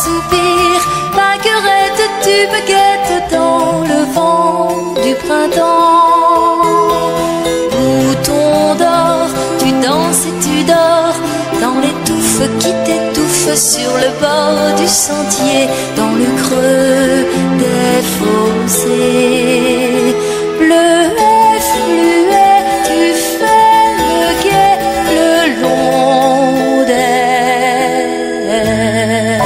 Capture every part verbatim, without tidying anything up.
soupir, vainquerette, tu me guettes dans le vent du printemps. Bouton d'or, tu danses et tu dors dans les touffes qui t'étouffent sur le bord du sentier, dans le creux des fossés. Bleuet, fluet, tu fais le guet le long d'elle.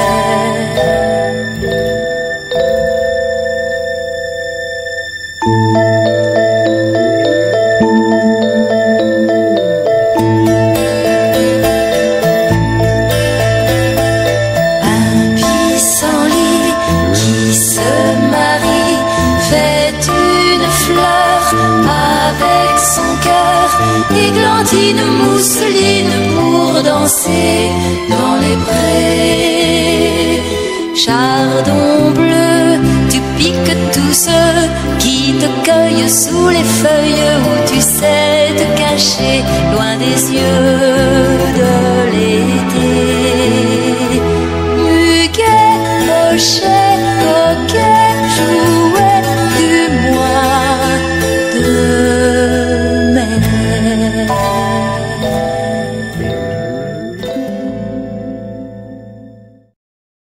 Un pissenlit qui se marie fait une fleur avec son cœur, églantine, mousseline pour danser dans les prés. Chardon bleu, tu piques tous ceux qui te cueillent sous les feuilles où tu sais te cacher loin des yeux de l'été. Muguet, pochet,